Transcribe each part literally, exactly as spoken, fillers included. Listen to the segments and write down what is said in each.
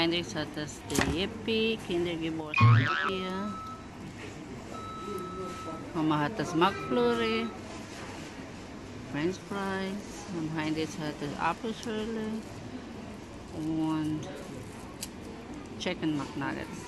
Heinrich hat das Yippie, Kindergeburtstag hier. Mama hat das McFlurry, French Fries und Heinrich hat das Apfelschorle und Chicken McNuggets.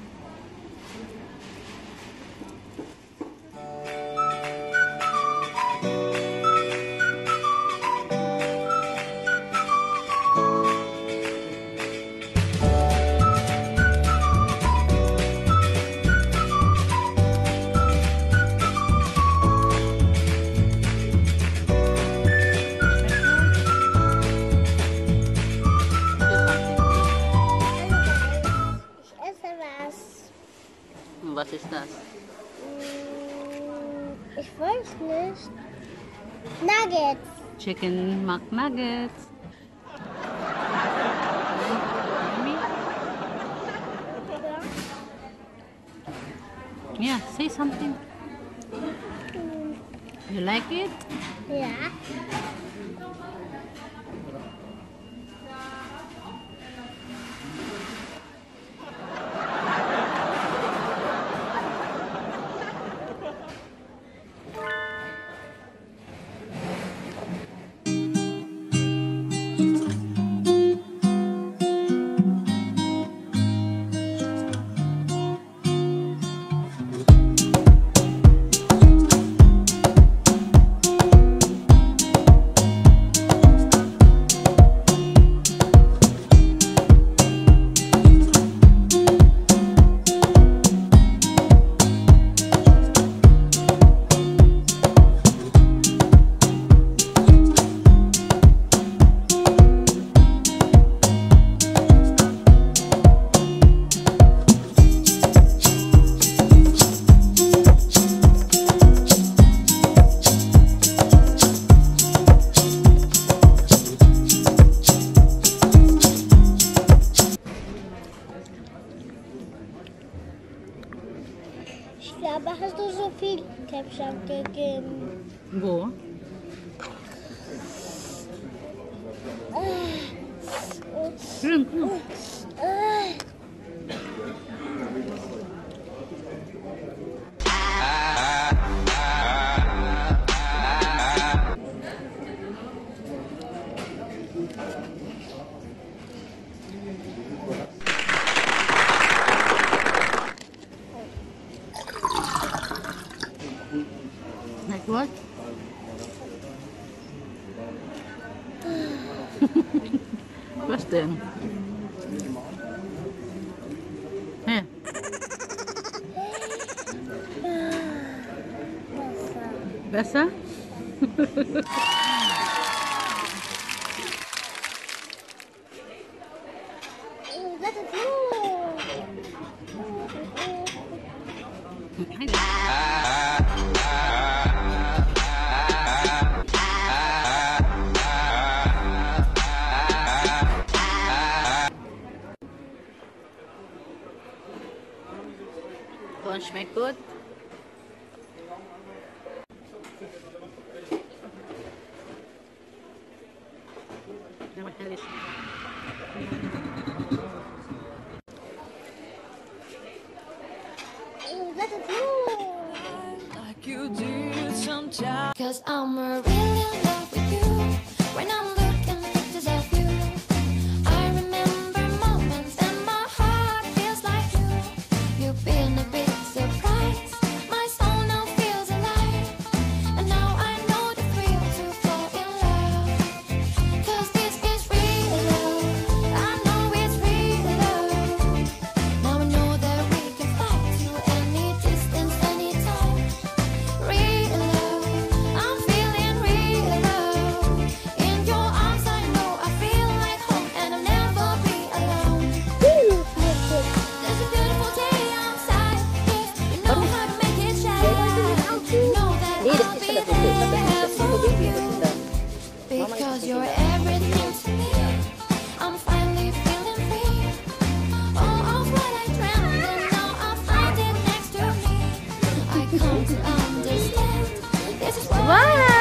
Was ist das? Ich weiß nicht. Nuggets. Chicken McNuggets. Yeah, say something. You like it? Ja. Ich glaube, hast du so viel Ketchup gegeben? Wo? Schön, cool. Like what? Was denn? Hä? Besser? Das ist Und schmeckt gut? Ja, was herrlich. Like you did sometimes. 'Cause I'm really in love with you. When I'm looking at pictures of you, I remember moments and my heart feels like you. You've been a big surprise. My soul now feels alive. And now I know the thrill to fall in love. 'Cause this is real love. I know it's real love. Now I know that we can fly to any distance, anytime. Real love, I'm feeling real love. In your arms I know I feel like home and I'll never be alone. There's a beautiful day outside. You know how to make it shine. You know that I'll be there for you. Because you're everything to me. I'm finally feeling free. All of what I dreamt and now I find it next to me. I come to understand. This is what I